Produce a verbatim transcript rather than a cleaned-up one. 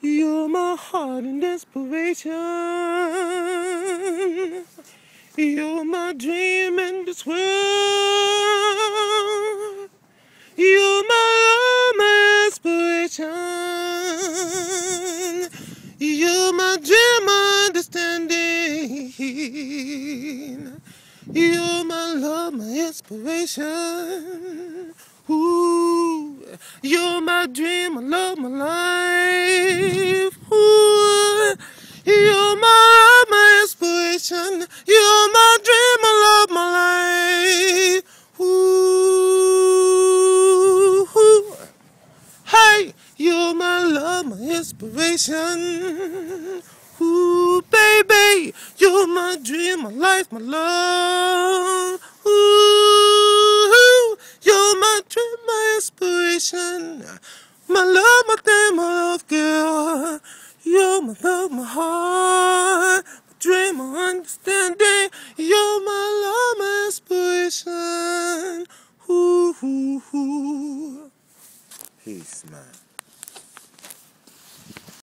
You're my heart and desperation. You're my dream in this world. You're my love, my inspiration. You're my dream understanding. You're my love, my inspiration. Ooh, you're my dream, my love, my life. Ooh, you're my love, my inspiration. You're my dream, my love, my life. Ooh, ooh. Hey, you're my love, my inspiration. Ooh, baby, you're my dream, my life, my love. Ooh, you're my dream, my inspiration. My love, my thing, my love, girl. You're my love, my heart, my dream, my understanding. You're my love, my inspiration. Ooh, ooh, ooh. Peace, man.